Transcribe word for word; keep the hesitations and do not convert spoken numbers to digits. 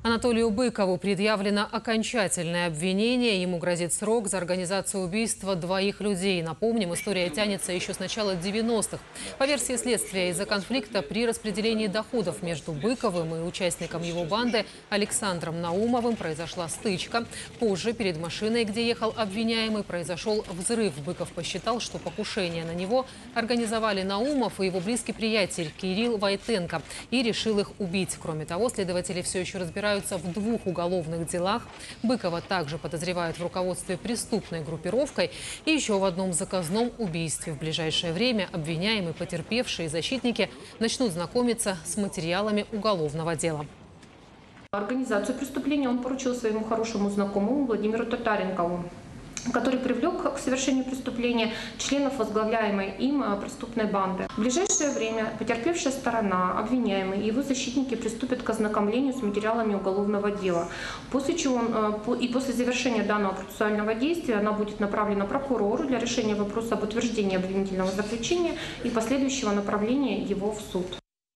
Анатолию Быкову предъявлено окончательное обвинение. Ему грозит срок за организацию убийства двоих людей. Напомним, история тянется еще с начала девяностых. По версии следствия, из-за конфликта при распределении доходов между Быковым и участником его банды Александром Наумовым произошла стычка. Позже перед машиной, где ехал обвиняемый, произошел взрыв. Быков посчитал, что покушение на него организовали Наумов и его близкий приятель Кирилл Войтенко, и решил их убить. Кроме того, следователи все еще разбираются в двух уголовных делах. Быкова также подозревают в руководстве преступной группировкой и еще в одном заказном убийстве. В ближайшее время обвиняемые, потерпевшие и защитники начнут знакомиться с материалами уголовного дела. Организацию преступления он поручил своему хорошему знакомому Владимиру Татаренкову, который привлек к совершению преступления членов возглавляемой им преступной банды. В ближайшее время потерпевшая сторона, обвиняемый и его защитники приступят к ознакомлению с материалами уголовного дела. После чего он, и после завершения данного процессуального действия она будет направлена прокурору для решения вопроса об утверждении обвинительного заключения и последующего направления его в суд.